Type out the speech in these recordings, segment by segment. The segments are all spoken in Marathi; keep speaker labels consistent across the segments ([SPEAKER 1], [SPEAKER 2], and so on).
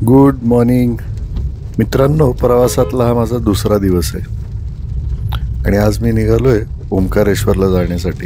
[SPEAKER 1] गुड मॉर्निंग मित्रांनो. प्रवासातला हा माझा दुसरा दिवस आहे आणि आज मी निघालोय ओंकारेश्वरला जाण्यासाठी.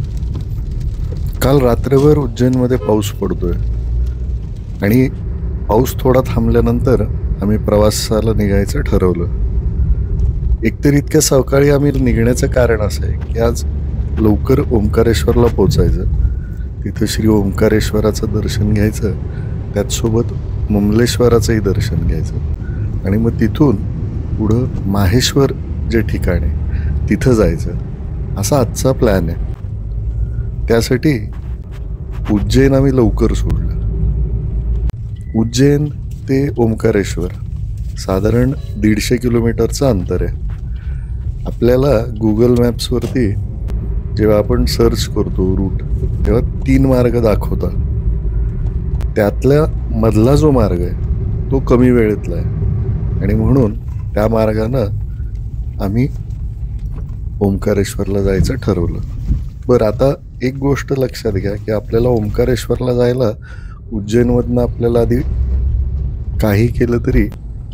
[SPEAKER 1] काल रात्रभर उज्जैनमध्ये पाऊस पडतोय आणि पाऊस थोडा थांबल्यानंतर आम्ही प्रवासाला निघायचं ठरवलं. एकतर इतक्या सकाळी आम्ही निघण्याचं कारण असं आहे की आज लवकर ओंकारेश्वरला पोचायचं, तिथं श्री ओंकारेश्वराचं दर्शन घ्यायचं, त्याचसोबत मुमलेश्वराचंही दर्शन घ्यायचं आणि मग तिथून पुढं माहेश्वर जे ठिकाण आहे तिथं जायचं, असा आजचा प्लॅन आहे. त्यासाठी उज्जैन आम्ही लवकर सोडलं. उज्जैन ते ओंकारेश्वर साधारण 150 किलोमीटरचं अंतर आहे. आपल्याला गुगल मॅप्सवरती जेव्हा आपण सर्च करतो रूट, तेव्हा 3 मार्ग दाखवतात. त्यातल्या मधला जो मार्ग आहे तो कमी वेळेतला आहे आणि म्हणून त्या मार्गानं आम्ही ओंकारेश्वरला जायचं ठरवलं. बरं, आता एक गोष्ट लक्षात घ्या की आपल्याला ओंकारेश्वरला जायला उज्जैनमधनं आपल्याला आधी काही केलं तरी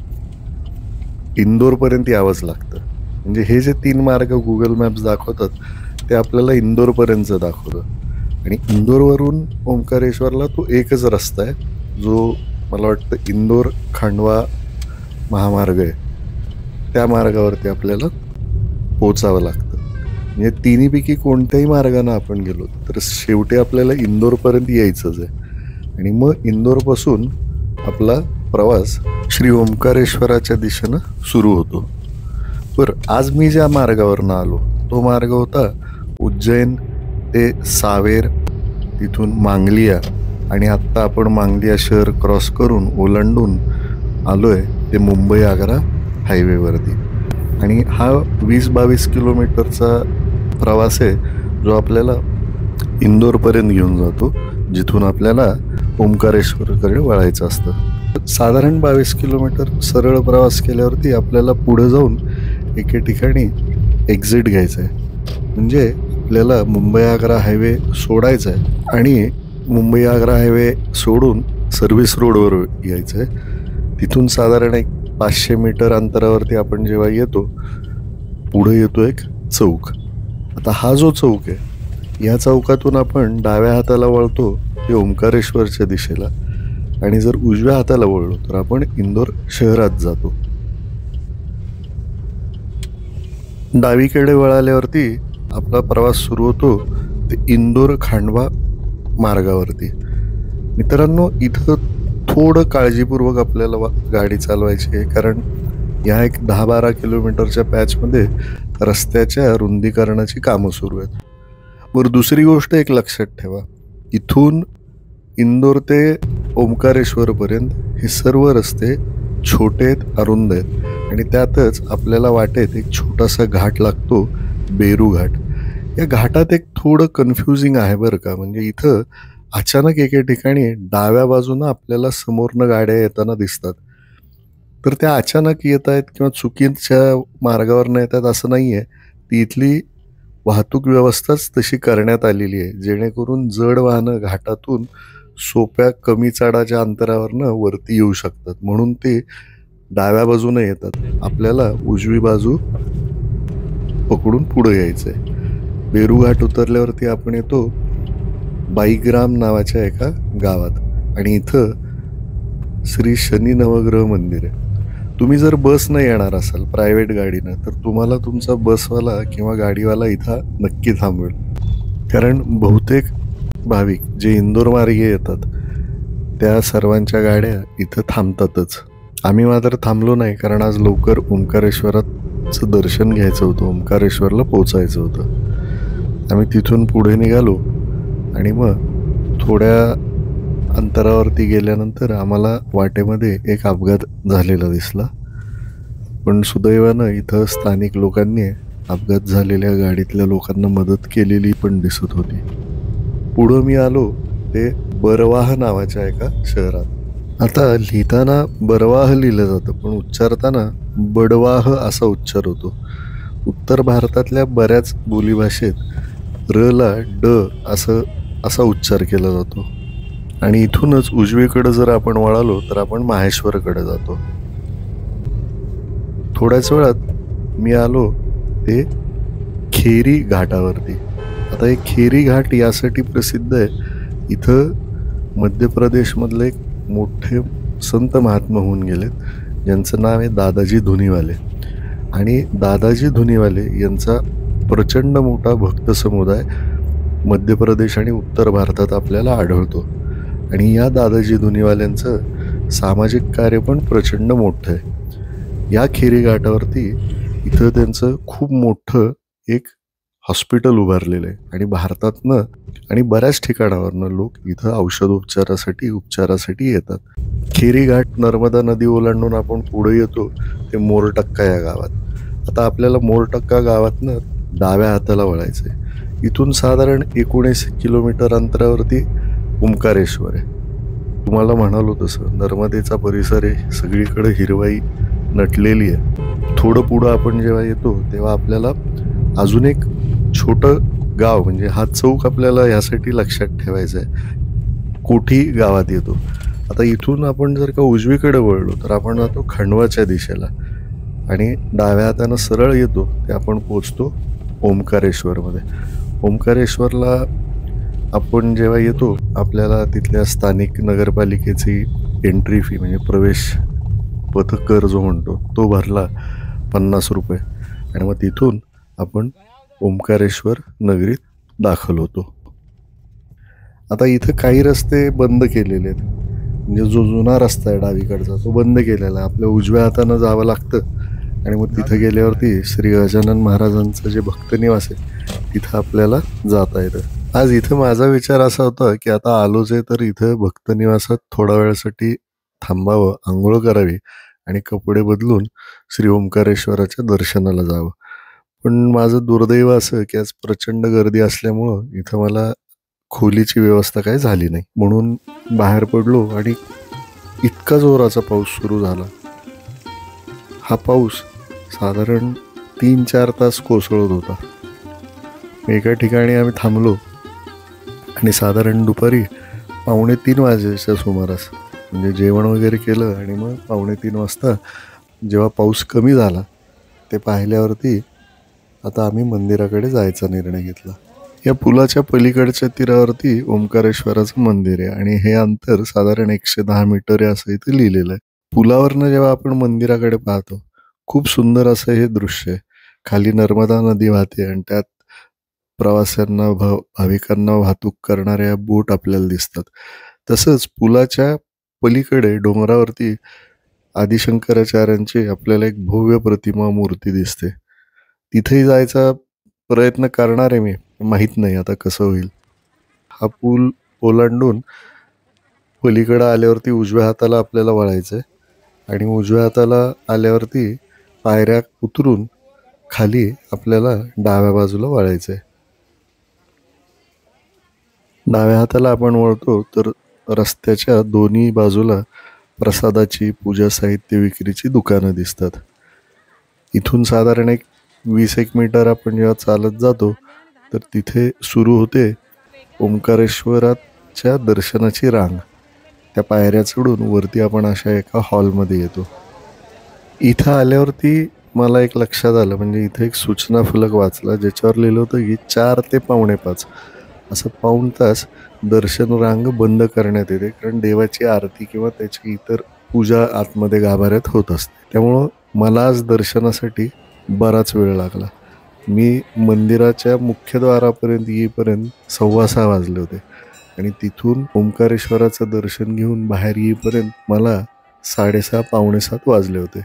[SPEAKER 1] इंदोरपर्यंत यावंच लागतं. म्हणजे हे जे 3 मार्ग गुगल मॅप्स दाखवतात ते आपल्याला इंदोरपर्यंतचं दाखवतं आणि इंदोरवरून ओंकारेश्वरला तो एकच रस्ता आहे, जो मला वाटतं इंदोर खांडवा महामार्ग आहे. त्या मार्गावरती आपल्याला पोचावं लागतं. म्हणजे तिन्हीपैकी कोणत्याही मार्गानं आपण गेलो तर शेवटी आपल्याला इंदोरपर्यंत यायचंच आहे आणि मग इंदोरपासून आपला प्रवास श्री ओंकारेश्वराच्या दिशेनं सुरू होतो. बरं, आज मी ज्या मार्गावरनं आलो तो मार्ग होता उज्जैन ते सावेर, तिथून मांगलिया आणि आत्ता आपण मांगलिया शहर क्रॉस करून ओलांडून आलो आहे ते मुंबई आग्रा हायवेवरती. आणि हा 20-22 किलोमीटरचा प्रवास आहे जो आपल्याला इंदोरपर्यंत घेऊन जातो, जिथून आपल्याला ओंकारेश्वरकडे वळायचं असतं. साधारण 22 किलोमीटर सरळ प्रवास केल्यावरती आपल्याला पुढं जाऊन एके ठिकाणी एक्झिट घ्यायचं आहे. म्हणजे आपल्याला मुंबई आग्रा हायवे सोडायचा आहे आणि मुंबई आग्रा हायवे सोडून सर्व्हिस रोडवर यायचं आहे. तिथून साधारण एक 500 मीटर अंतरावरती आपण जेव्हा येतो, पुढं येतो एक चौक. आता हा जो चौक आहे या चौकातून आपण डाव्या हाताला वळतो ते ओंकारेश्वरच्या दिशेला आणि जर उजव्या हाताला वळलो तर आपण इंदोर शहरात जातो. डावीकडे वळाल्यावरती आपला प्रवास सुरू होतो ते इंदोर खांडवा मार्गावरती. मित्रांनो, इथं थोडं काळजीपूर्वक आपल्याला गाडी चालवायची आहे, कारण या एक 10-12 किलोमीटरच्या पॅचमध्ये रस्त्याच्या रुंदीकरणाची कामं सुरू आहेत. बरं, दुसरी गोष्ट एक लक्षात ठेवा, इथून इंदोर ते ओंकारेश्वरपर्यंत हे सर्व रस्ते छोटे आहेत, अरुंद आहेत आणि त्यातच आपल्याला वाटेत एक छोटासा घाट लागतो, बेरू घाट. या घाटात एक थोडं कन्फ्युजिंग आहे बरं का. म्हणजे इथं अचानक एके ठिकाणी डाव्या बाजूनं आपल्याला समोरनं गाड्या येताना दिसतात. तर त्या अचानक येत आहेत किंवा चुकीच्या मार्गावरनं येतात असं नाही आहे. ती इथली वाहतूक व्यवस्थाच तशी करण्यात आलेली आहे, जेणेकरून जड वाहनं घाटातून सोप्या कमी चढाच्या अंतरावरनं वरती येऊ शकतात. म्हणून ते डाव्या बाजूनं येतात. आपल्याला उजवी बाजू पकडून पुढं यायचं आहे. बेरू घाट उतरल्यावरती आपण येतो बाईग्राम नावाच्या एका गावात आणि इथं श्री शनी नवग्रह मंदिर आहे. तुम्ही जर बसनं येणार असाल प्रायव्हेट गाडीनं तर तुम्हाला तुमचा बसवाला किंवा गाडीवाला इथं नक्की थांबवेल, कारण बहुतेक भाविक जे इंदोर मार्गे येतात त्या सर्वांच्या गाड्या इथं थांबतातच. आम्ही मात्र थांबलो नाही, कारण आज लवकर ओंकारेश्वराचं दर्शन घ्यायचं होतं, ओंकारेश्वरला पोचायचं होतं. आम्ही तिथून पुढे निघालो आणि मग थोड्या अंतरावरती गेल्यानंतर आम्हाला वाटेमध्ये एक अपघात झालेला दिसला. पण सुदैवानं इथं स्थानिक लोकांनी अपघात झालेल्या गाडीतल्या लोकांना मदत केलेली पण दिसत होती. पुढं मी आलो ते बरवाह नावाच्या एका शहरात. आता लिहिताना बरवाह लिहिलं जातं पण उच्चारताना बडवाह असा उच्चार होतो. उत्तर भारतातल्या बऱ्याच बोलीभाषेत र ला ड असा उच्चार केला जातो. आणि इथूनच उजवीकडे जर आपण वळालो तर आपण माहेश्वरकडे जातो. थोड्याच वेळात मी आलो ते खेरी घाटावरती. आता हे खेरी घाट यासाठी प्रसिद्ध आहे, इथं मध्य प्रदेशमधले एक मोठे संत महात्मा होऊन गेलेत, ज्यांचं नाव आहे दादाजी धुनीवाले. आणि दादाजी धुनीवाले यांचा प्रचंड मोठा भक्त समुदाय मध्य प्रदेश आणि उत्तर भारतात आपल्याला आढळतो. आणि या दादाजी धुनीवाल्यांचं सामाजिक कार्य पण प्रचंड मोठं आहे. या खेरी घाटावरती इथं त्यांचं खूप मोठं एक हॉस्पिटल उभारलेलं आहे आणि भारतातनं आणि बऱ्याच ठिकाणावरनं लोक इथं उपचारासाठी येतात. खेरी घाट नर्मदा नदी ओलांडून आपण पुढे येतो ते मोरटक्का या गावात. आता आपल्याला मोरटक्का गावातनं डाव्या हाताला वळायचं आहे. इथून साधारण 19 किलोमीटर अंतरावरती ओंकारेश्वर आहे. तुम्हाला म्हणालो तसं नर्मदेचा परिसर आहे, सगळीकडे हिरवाई नटलेली आहे. थोडं पुढं आपण जेव्हा येतो तेव्हा आपल्याला अजून एक छोटं गाव, म्हणजे हा चौक आपल्याला यासाठी लक्षात ठेवायचा आहे, कोठी गावात येतो. आता इथून आपण जर का उजवीकडे वळलो तर आपण जातो खंडवाच्या दिशेला आणि डाव्या हातानं सरळ येतो ते आपण पोचतो ओंकारेश्वरमध्ये. ओंकारेश्वरला आपण जेव्हा येतो आपल्याला तिथल्या स्थानिक नगरपालिकेची एंट्री फी म्हणजे प्रवेश पथकर जो म्हणतो तो भरला 50 रुपये आणि मग तिथून आपण ओंकारेश्वर नगरीत दाखल होतो. आता इथं काही रस्ते बंद केलेले आहेत, म्हणजे जो जुना रस्ता आहे डावीकडचा तो बंद केलेला आहे. आपल्या उजव्या हातानं जावं लागतं आणि मग तिथं गेल्यावरती श्री गजानन महाराजांचं जे भक्तनिवास आहे तिथं आपल्याला जाता येतं. आज इथं माझा विचार असा होता की आता आलोच आहे तर इथं भक्तनिवासात थोडा वेळासाठी थांबावं, आंघोळ करावी आणि कपडे बदलून श्री ओंकारेश्वराच्या दर्शनाला जावं. पण माझं दुर्दैव असं की आज प्रचंड गर्दी असल्यामुळं इथं मला खोलीची व्यवस्था काही झाली नाही. म्हणून बाहेर पडलो आणि इतका जोराचा पाऊस सुरू झाला. हा पाऊस साधारण 3-4 तास कोसळत होता. एका ठिकाणी आम्ही थांबलो आणि साधारण दुपारी 2:45 वाजेच्या सुमारास म्हणजे जेवण वगैरे केलं आणि मग 2:45 वाजता जेव्हा पाऊस कमी झाला ते पाहिल्यावरती आता आम्ही मंदिराकडे जायचा निर्णय घेतला. या पुलाच्या पलीकडच्या तीरावरती ओंकारेश्वराचं मंदिर आहे आणि हे अंतर साधारण 110 मीटर आहे असं इथे लिहिलेलं आहे. पुलावरनं जेव्हा आपण मंदिराकडे पाहतो खूप सुंदर असं हे दृश्य आहे. खाली नर्मदा नदी वाहते आणि त्यात प्रवाशांना भाविकांना वाहतूक करणाऱ्या बोट आपल्याला दिसतात. तसंच पुलाच्या पलीकडे डोंगरावरती आदिशंकराचार्यांची आपल्याला एक भव्य प्रतिमा मूर्ती दिसते. तिथेही जायचा प्रयत्न करणार आहे मी, माहीत नाही आता कसं होईल. हा पूल ओलांडून पलीकडं आल्यावरती उजव्या हाताला आपल्याला वळायचं आहे आणि उजव्या हाताला आल्यावरती पायऱ्या उतरून खाली आपल्याला डाव्या बाजूला वळायचं आहे. डाव्या हाताला आपण वळतो तर रस्त्याच्या दोन्ही बाजूला प्रसादाची, पूजा साहित्य विक्रीची दुकानं दिसतात. इथून साधारण 20 मीटर आपण जेव्हा चालत जातो तर तिथे सुरू होते ओंकारेश्वराच्या दर्शनाची रांग. त्या पायऱ्या चढून वरती आपण अशा एका हॉलमध्ये येतो. इथं आल्यावरती मला एक लक्षात आलं, म्हणजे इथे एक सूचना फलक वाचला ज्याच्यावर लिहिलं होतं की 4 ते 4:45 असं पाऊण तास दर्शन रांग बंद करण्यात येते, कारण देवाची आरती किंवा त्याची इतर पूजा आतमध्ये गाभाऱ्यात होत असते. त्यामुळं मला आज दर्शनासाठी बराच वेळ लागला. मी मंदिराच्या मुख्यद्वारापर्यंत येईपर्यंत 6:15 वाजले होते आणि तिथून ओंकारेश्वराचं दर्शन घेऊन बाहेर येईपर्यंत मला 6:30 पावणे 7 वाजले होते.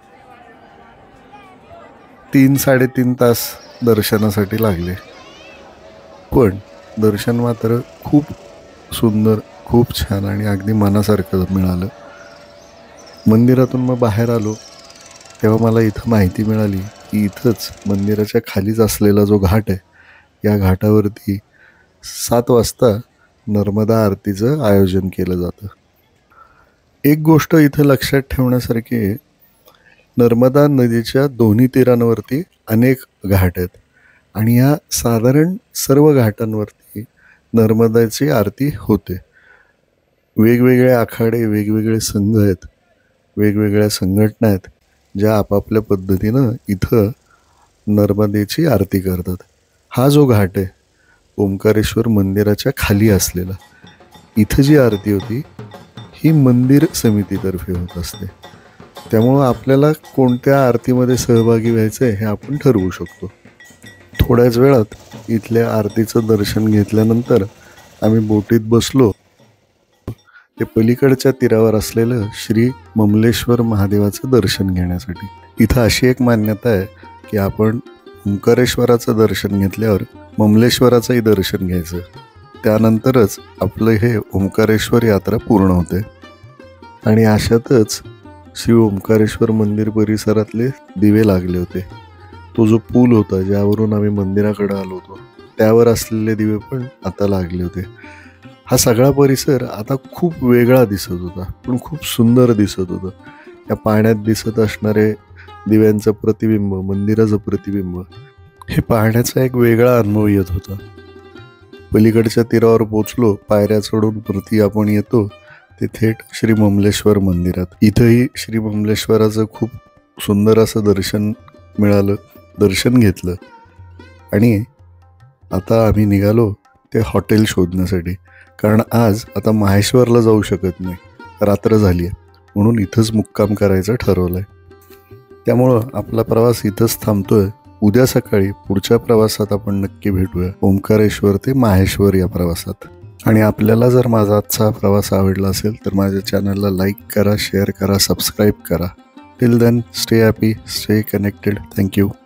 [SPEAKER 1] 3-3.5 तास दर्शनासाठी लागले. पण दर्शन मात्र खूप सुंदर, खूप छान आणि अगदी मनासारखं मिळालं. मंदिरातून मग बाहेर आलो तेव्हा मला इथं माहिती मिळाली की इथंच मंदिराच्या खालीच असलेला जो घाट आहे या घाटावरती 7 वाजता नर्मदा आरतीचं आयोजन केलं जातं. एक गोष्ट इथं लक्षात ठेवण्यासारखी आहे, नर्मदा नदीच्या दोन्ही तीरांवरती अनेक घाट आहेत आणि या साधारण सर्व घाटांवरती नर्मदाची आरती होते. वेगवेगळे आखाडे, वेगवेगळे संघ आहेत, वेगवेगळ्या संघटना आहेत, ज्या आपापल्या पद्धतीनं इथं नर्मदेची आरती करतात. हा जो घाट आहे ओंकारेश्वर मंदिराच्या खाली असलेला, इथं जी आरती होती ही मंदिर समितीतर्फे होत असते. त्यामुळं आपल्याला कोणत्या आरतीमध्ये सहभागी व्हायचं आहे हे आपण ठरवू शकतो. थोड्याच वेळात इथल्या आरतीचं दर्शन घेतल्यानंतर आम्ही बोटीत बसलो ते पलीकडच्या तीरावर असलेलं श्री ममलेश्वर महादेवाचं दर्शन घेण्यासाठी. इथं अशी एक मान्यता आहे की आपण ओंकारेश्वराचं दर्शन घेतल्यावर ममलेश्वराचंही दर्शन घ्यायचं, त्यानंतरच आपलं हे ओंकारेश्वर यात्रा पूर्ण होते. आणि अशातच श्री ओंकारेश्वर मंदिर परिसरातले दिवे लागले होते. तो जो पूल होता ज्यावरून आम्ही मंदिराकडे आलो होतो त्यावर असलेले दिवे पण आता लागले होते. हा सगळा परिसर आता खूप वेगळा दिसत होता, पण खूप सुंदर दिसत होतं. या पाण्यात दिसत असणारे दिव्यांचं प्रतिबिंब, मंदिराचं प्रतिबिंब, हे पाहण्याचा एक वेगळा अनुभव येत होता. पलीकडच्या तीरावर पोचलो, पायऱ्या चढून वरती आपण येतो ते थेट श्री ममलेश्वर मंदिरात. इथंही श्री ममलेश्वराचं खूप सुंदर असं दर्शन मिळालं, दर्शन घेतलं. आणि आता आम्ही निघालो ते हॉटेल शोधण्यासाठी, कारण आज आता माहेश्वरला जाऊ शकत नाही, रात्र झाली आहे, म्हणून इथंच मुक्काम करायचं ठरवलं आहे. त्यामुळं आपला प्रवास इथंच थांबतोय. उद्या सकाळी पुढच्या प्रवासात आपण नक्की भेटूया, ओंकारेश्वर ते माहेश्वर या प्रवासात. आणि आपल्याला जर माझा आजचा प्रवास आवडला असेल तर माझ्या चॅनलला लाईक करा, शेअर करा, सबस्क्राईब करा. Till then stay happy, stay connected. Thank you.